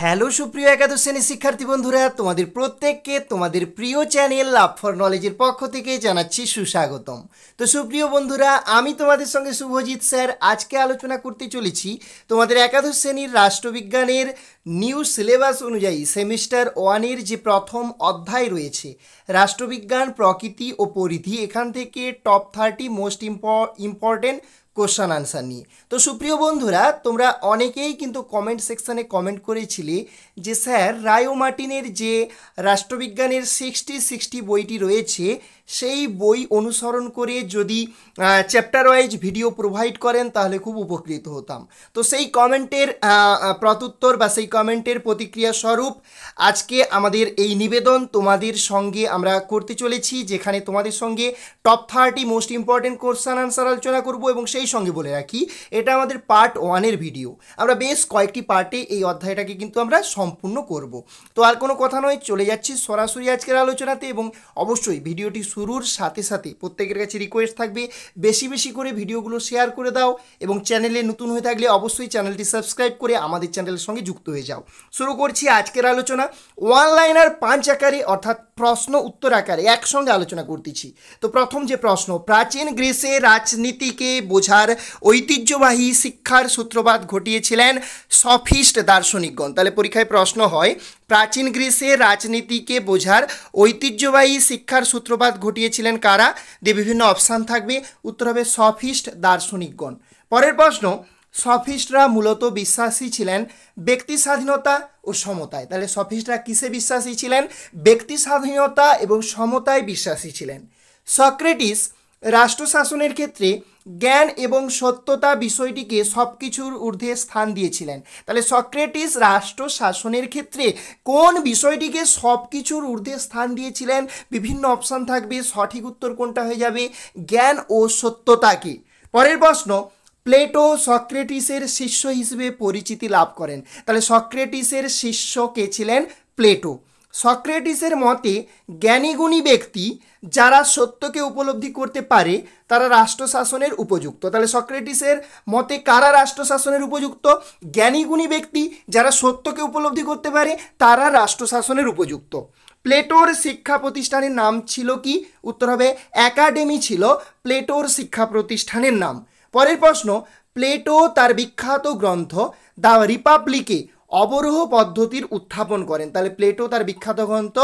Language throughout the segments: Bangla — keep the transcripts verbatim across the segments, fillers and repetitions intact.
হ্যালো সুপ্রিয় একাদশ শ্রেণীর শিক্ষার্থী বন্ধুরা, তোমাদের প্রত্যেককে তোমাদের প্রিয় চ্যানেল লাভ ফর নলেজের পক্ষ থেকে জানাচ্ছি সুস্বাগতম। তো সুপ্রিয় বন্ধুরা, আমি তোমাদের সঙ্গে শুভজিৎ স্যার আজকে আলোচনা করতে চলেছি তোমাদের একাদশ শ্রেণীর রাষ্ট্রবিজ্ঞানের নিউ সিলেবাস অনুযায়ী সেমিস্টার ওয়ানের যে প্রথম অধ্যায় রয়েছে রাষ্ট্রবিজ্ঞান, প্রকৃতি ও পরিধি, এখান থেকে top thirty most important question answer নিয়ে। তো সুপ্রিয় বন্ধুরা, তোমরা অনেকেই কিন্তু কমেন্ট সেকশানে কমেন্ট করেছিলে যে স্যার রায় ও মার্টিনের যে রাষ্ট্রবিজ্ঞানের সিক্সটি সিক্সটি বইটি রয়েছে সেই বই অনুসরণ করে যদি চ্যাপ্টার ওয়াইজ ভিডিও প্রোভাইড করেন তাহলে খুব উপকৃত হতাম। তো সেই কমেন্টের প্রত্যুত্তর বা সেই কমেন্টের প্রতিক্রিয়া স্বরূপ আজকে আমাদের এই নিবেদন তোমাদের সঙ্গে আমরা করতে চলেছি, যেখানে তোমাদের সঙ্গে top thirty most important question answer আলোচনা করব। এবং সেই সঙ্গে বলে রাখি, এটা আমাদের পার্ট ওয়ানের ভিডিও, আমরা বেশ কয়েকটি পার্টে এই অধ্যায়টাকে কিন্তু আমরা সম্পূর্ণ করব। তো আর কোনো কথা নয়, চলে যাচ্ছি সরাসরি আজকের আলোচনাতে। এবং অবশ্যই ভিডিওটি শুরুর সাথে সাথে প্রত্যেকের কাছে রিকোয়েস্ট থাকবে বেশি বেশি করে ভিডিওগুলো শেয়ার করে দাও, এবং চ্যানেলে নতুন হয়ে থাকলে অবশ্যই চ্যানেলটি সাবস্ক্রাইব করে আমাদের চ্যানেলের সঙ্গে যুক্ত হয়ে যাও। শুরু করছি আজকের আলোচনা। ওয়ান লাইনার পাঁচ আকারে অর্থাৎ প্রশ্ন উত্তর আকারে একসঙ্গে আলোচনা করতেছি। তো প্রথম যে প্রশ্ন, প্রাচীন গ্রিসে রাজনীতিকে বোঝার ঐতিহ্যবাহী শিক্ষার সূত্রপাত ঘটিয়েছিলেন সফিস্ট দার্শনিকগণ। তাহলে পরীক্ষায় প্রশ্ন হয়, প্রাচীন গ্রিসে রাজনীতিকে বোঝার ঐতিহ্যবাহী শিক্ষার সূত্রপাত ঘটিয়েছিলেন কারা? দিয়ে বিভিন্ন অপশান থাকবে, উত্তর হবে সফিস্ট দার্শনিকগণ। পরের প্রশ্ন, সফিস্টরা মূলত বিশ্বাসী ছিলেন ব্যক্তি স্বাধীনতা ও সমতায়। তাহলে সফিস্টরা কিসে বিশ্বাসী ছিলেন? ব্যক্তি স্বাধীনতা এবং সমতায় বিশ্বাসী ছিলেন। সক্রেটিস রাষ্ট্র শাসনের ক্ষেত্রে জ্ঞান এবং সত্যতা বিষয়টিকে সব কিছুর ঊর্ধ্বে স্থান দিয়েছিলেন। তাহলে সক্রেটিস রাষ্ট্র শাসনের ক্ষেত্রে কোন বিষয়টিকে সব কিছুর ঊর্ধ্বে স্থান দিয়েছিলেন? বিভিন্ন অপশান থাকবে, সঠিক উত্তর কোনটা হয়ে যাবে? জ্ঞান ও সত্যতাকে। পরের প্রশ্ন, প্লেটো সক্রেটিসের শিষ্য হিসেবে পরিচিতি লাভ করেন। তাহলে সক্রেটিসের শিষ্য কে ছিলেন? প্লেটো। সক্রেটিসের মতে জ্ঞানীগুণী ব্যক্তি যারা সত্যকে উপলব্ধি করতে পারে তারা রাষ্ট্র শাসনের উপযুক্ত। তাহলে সক্রেটিসের মতে কারা রাষ্ট্র শাসনের উপযুক্ত? জ্ঞানীগুণী ব্যক্তি যারা সত্যকে উপলব্ধি করতে পারে তারা রাষ্ট্র শাসনের উপযুক্ত। প্লেটোর শিক্ষা প্রতিষ্ঠানের নাম ছিল কি? উত্তর হবে একাডেমি ছিল প্লেটোর শিক্ষা প্রতিষ্ঠানের নাম। পরের প্রশ্ন, প্লেটো তার বিখ্যাত গ্রন্থ দ্য রিপাবলিকে অবরোহ পদ্ধতির উত্থাপন করেন। তাহলে প্লেটো তার বিখ্যাত গ্রন্থ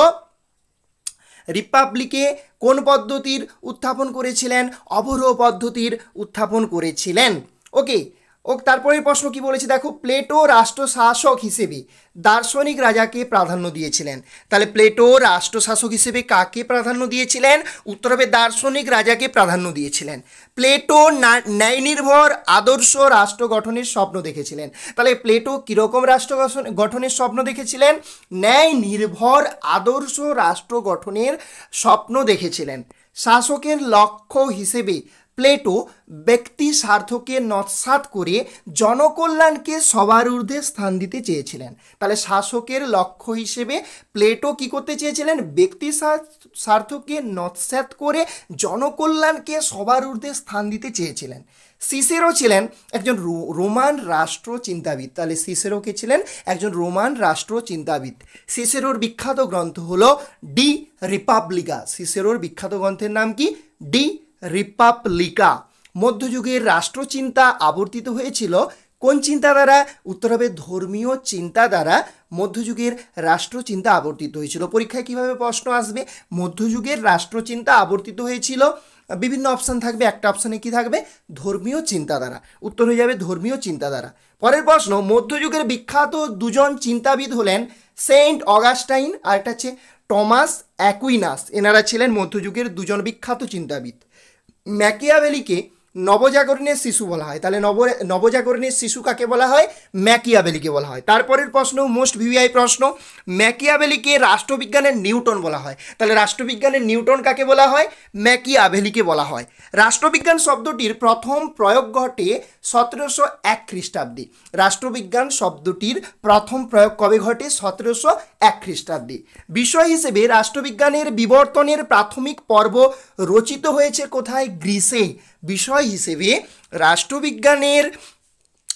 রিপাবলিকে কোন পদ্ধতির উত্থাপন করেছিলেন? অবরোহ পদ্ধতির উত্থাপন করেছিলেন। ওকে, ও তারপরের প্রশ্ন কি বলেছে দেখো, প্লেটো রাষ্ট্র শাসক হিসেবে দার্শনিক রাজাকে প্রাধান্য দিয়েছিলেন। তাহলে প্লেটো রাষ্ট্র শাসক হিসেবে কাকে প্রাধান্য দিয়েছিলেন? উত্তর হবে দার্শনিক রাজাকে প্রাধান্য দিয়েছিলেন। প্লেটো ন্যায় নির্ভর আদর্শ রাষ্ট্র গঠনের স্বপ্ন দেখেছিলেন। তাহলে প্লেটো কীরকম রাষ্ট্র গঠনের স্বপ্ন দেখেছিলেন? ন্যায় নির্ভর আদর্শ রাষ্ট্র গঠনের স্বপ্ন দেখেছিলেন। শাসকের লক্ষ্য হিসেবে প্লেটো ব্যক্তি স্বার্থকে নস্যাৎ করে জনকল্যাণকে সবার ঊর্ধ্বে স্থান দিতে চেয়েছিলেন। তাহলে শাসকের লক্ষ্য হিসেবে প্লেটো কি করতে চেয়েছিলেন? ব্যক্তি স্বার্থকে নস্যাৎ করে জনকল্যাণকে সবার ঊর্ধ্বে স্থান দিতে চেয়েছিলেন। সিসেরো ছিলেন একজন রোমান রাষ্ট্র চিন্তাবিদ। তাহলে সিসেরো কে ছিলেন? একজন রোমান রাষ্ট্র চিন্তাবিদ। সিসেরোর বিখ্যাত গ্রন্থ হলো ডি রিপাবলিকা। সিসেরোর বিখ্যাত গ্রন্থের নাম কি? De Republica. মধ্যযুগের রাষ্ট্রচিন্তা আবর্তিত হয়েছিল কোন চিন্তা দ্বারা? উত্তর হবে ধর্মীয় চিন্তা দ্বারা মধ্যযুগের রাষ্ট্রচিন্তা আবর্তিত হয়েছিল। পরীক্ষায় কিভাবে প্রশ্ন আসবে? মধ্যযুগের রাষ্ট্রচিন্তা আবর্তিত হয়েছিল, বিভিন্ন অপশান থাকবে, একটা অপশানে কি থাকবে? ধর্মীয় চিন্তা দ্বারা। উত্তর হয়ে যাবে ধর্মীয় চিন্তা দ্বারা। পরের প্রশ্ন, মধ্যযুগের বিখ্যাত দুজন চিন্তাবিদ হলেন সেন্ট অগাস্টাইন আর একটা হচ্ছে টমাস অ্যাকুইনাস। এনারা ছিলেন মধ্যযুগের দুজন বিখ্যাত চিন্তাবিদ। ম্যাকিয়াভেলিকে নবজাগরণের শিশু বলা হয়। তাহলে নব নবজাগরণের শিশু কাকে বলা হয়? ম্যাকিয়াভেলিকে বলা হয়। তারপরের প্রশ্ন, মোস্ট ভিভিআই প্রশ্ন, ম্যাকিয়াভেলিকে রাষ্ট্রবিজ্ঞানের নিউটন বলা হয়। তাহলে রাষ্ট্রবিজ্ঞানের নিউটন কাকে বলা হয়? ম্যাকিয়াভেলিকে বলা হয়। রাষ্ট্রবিজ্ঞান শব্দটির প্রথম প্রয়োগ ঘটে সতেরোশো এক খ্রিস্টাব্দে। রাষ্ট্রবিজ্ঞান শব্দটির প্রথম প্রয়োগ কবে ঘটে? সতেরোশো এক খ্রিস্টাব্দে। বিষয় হিসেবে রাষ্ট্রবিজ্ঞানের বিবর্তনের প্রাথমিক পর্ব রচিত হয়েছে কোথায়? গ্রিসে। বিষয় হিসেবে রাষ্ট্রবিজ্ঞানের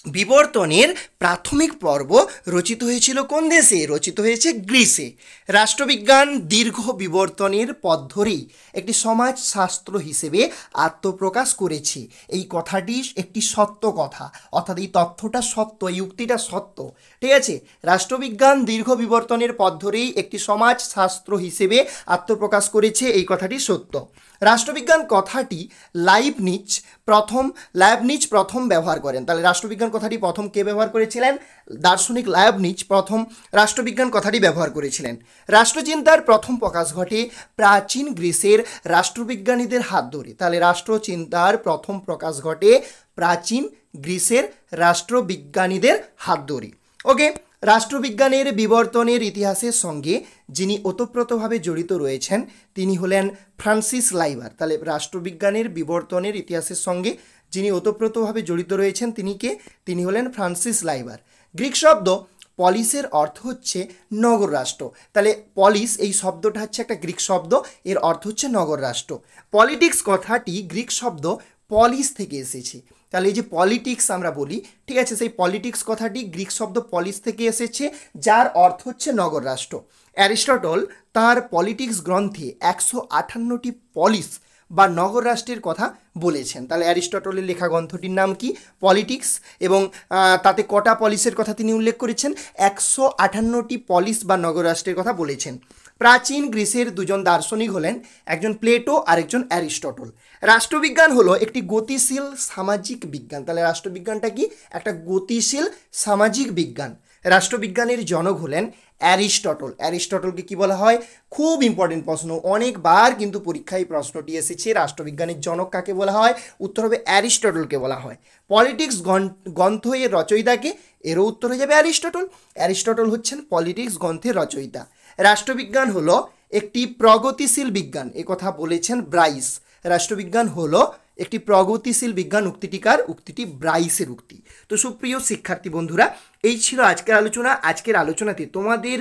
বিবর্তনের প্রাথমিক পর্ব রচিত হয়েছিল কোন দেশে? রচিত হয়েছে গ্রিসে। রাষ্ট্রবিজ্ঞান দীর্ঘ বিবর্তনের পথ ধরেই একটি সমাজশাস্ত্র হিসেবে আত্মপ্রকাশ করেছে। এই কথাটি একটি সত্য কথা, অর্থাৎ এই তথ্যটা সত্য, এই উক্তিটা সত্য, ঠিক আছে। রাষ্ট্রবিজ্ঞান দীর্ঘ বিবর্তনের পথ ধরেই একটি সমাজশাস্ত্র হিসেবে আত্মপ্রকাশ করেছে, এই কথাটি সত্য। রাষ্ট্রবিজ্ঞান কথাটি লাইবনিজ প্রথম লাইবনিজ প্রথম ব্যবহার করেন। তাহলে রাষ্ট্রবিজ্ঞান কথাটি প্রথম কে ব্যবহার করেছিলেন? দার্শনিক লাইবনিজ প্রথম রাষ্ট্রবিজ্ঞান কথাটি ব্যবহার করেছিলেন। রাষ্ট্রচিন্তার প্রথম প্রকাশ ঘটে প্রাচীন গ্রিসের রাষ্ট্রবিজ্ঞানীদের হাত ধরে। তাহলে রাষ্ট্রচিন্তার প্রথম প্রকাশ ঘটে প্রাচীন গ্রিসের রাষ্ট্রবিজ্ঞানীদের হাত ধরে। ওকে, রাষ্ট্রবিজ্ঞানের বিবর্তনের ইতিহাসের সঙ্গে যিনি ওতপ্রোতভাবে জড়িত রয়েছেন তিনি হলেন ফ্রান্সিস লাইবার। তাহলে রাষ্ট্রবিজ্ঞানের বিবর্তনের ইতিহাসের সঙ্গে যিনি ওতপ্রোতভাবে জড়িত রয়েছেন তিনি কে? তিনি হলেন ফ্রান্সিস লাইবার। গ্রিক শব্দ পলিসের অর্থ হচ্ছে নগর রাষ্ট্র। তাহলে পলিস এই শব্দটা হচ্ছে একটা গ্রিক শব্দ, এর অর্থ হচ্ছে নগর রাষ্ট্র। পলিটিক্স কথাটি গ্রিক শব্দ পলিস থেকে এসেছে। তাহলে এই যে পলিটিক্স আমরা বলি, ঠিক আছে, সেই পলিটিক্স কথাটি গ্রিক শব্দ পলিস থেকে এসেছে, যার অর্থ হচ্ছে নগর রাষ্ট্র। অ্যারিস্টটল তার পলিটিক্স গ্রন্থে একশো আটান্নটি পলিস বা নগর রাষ্ট্রের কথা বলেছেন। তাহলে অ্যারিস্টটলের লেখা গ্রন্থটির নাম কি? পলিটিক্স, এবং তাতে কটা পলিসের কথা তিনি উল্লেখ করেছেন? একশো আটান্নটি পলিস বা নগর রাষ্ট্রের কথা বলেছেন। প্রাচীন গ্রিসের দুজন দার্শনিক হলেন একজন প্লেটো আর একজন অ্যারিস্টটল। রাষ্ট্রবিজ্ঞান হলো একটি গতিশীল সামাজিক বিজ্ঞান। তাহলে রাষ্ট্রবিজ্ঞানটা কি? একটা গতিশীল সামাজিক বিজ্ঞান। রাষ্ট্রবিজ্ঞানের জনক হলেন অ্যারিস্টটল। অ্যারিস্টটলকে কি বলা হয়? খুব ইম্পর্টেন্ট প্রশ্ন, অনেকবার কিন্তু পরীক্ষায় প্রশ্নটি এসেছে। রাষ্ট্রবিজ্ঞানের জনক কাকে বলা হয়? উত্তর হবে অ্যারিস্টটলকে বলা হয়। পলিটিক্স গ্রন্থ এর রচয়িতাকে? এরও উত্তর হয়ে যাবে অ্যারিস্টটল। অ্যারিস্টটল হচ্ছেন পলিটিক্স গ্রন্থের রচয়িতা। রাষ্ট্রবিজ্ঞান হলো একটি প্রগতিশীল বিজ্ঞান, এ কথা বলেছেন ব্রাইস। রাষ্ট্রবিজ্ঞান হলো একটি প্রগতিশীল বিজ্ঞান, উক্তিটিকার উক্তিটি ব্রাইসের উক্তি। তো সুপ্রিয় শিক্ষার্থী বন্ধুরা, এই ছিল আজকের আলোচনা। আজকের আলোচনাতে তোমাদের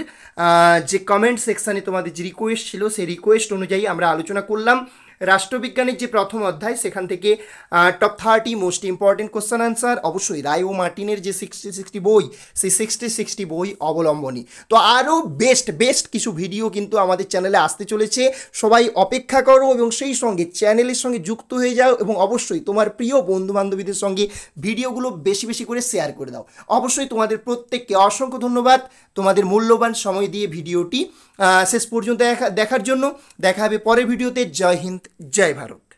যে কমেন্ট সেকশানে তোমাদের যে রিকোয়েস্ট ছিল সেই রিকোয়েস্ট অনুযায়ী আমরা আলোচনা করলাম রাষ্ট্রবিজ্ঞানের যে প্রথম অধ্যায় সেখান থেকে top thirty most important question answer, অবশ্যই রায় ও মার্টিনের যে সিক্সটি সিক্সটি বই সেই সিক্সটি সিক্সটি বই অবলম্বনী। তো আরও বেস্ট বেস্ট কিছু ভিডিও কিন্তু আমাদের চ্যানেলে আসতে চলেছে, সবাই অপেক্ষা করো এবং সেই সঙ্গে চ্যানেলের সঙ্গে যুক্ত হয়ে যাও এবং অবশ্যই তোমার প্রিয় বন্ধুবান্ধবীদের সঙ্গে ভিডিওগুলো বেশি বেশি করে শেয়ার করে দাও। অবশ্যই তোমাদের প্রত্যেককে অসংখ্য ধন্যবাদ তোমাদের মূল্যবান সময় দিয়ে ভিডিওটি শেষ পর্যন্ত দেখা দেখার জন্য। দেখা হবে পরের ভিডিওতে। জয় হিন্দ, জয় ভারত।